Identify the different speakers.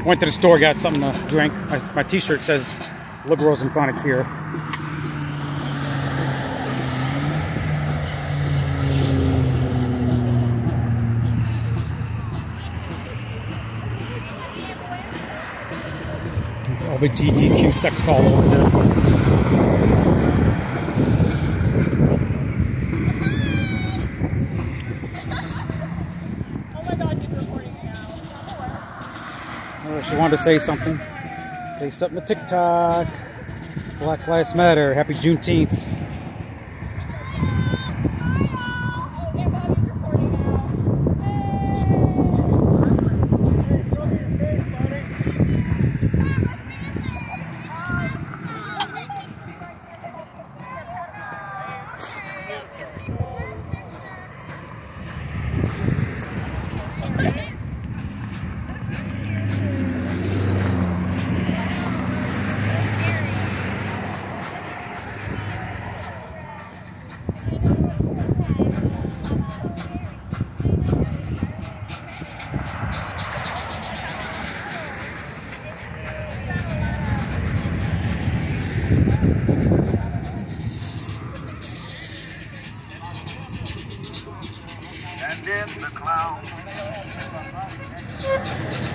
Speaker 1: Went to the store, got something to drink. My t-shirt says liberals in front of here. There's LGBTQ sex call over here. She wanted to say something. Say something to TikTok. Black Lives Matter. Happy Juneteenth.
Speaker 2: And in the clouds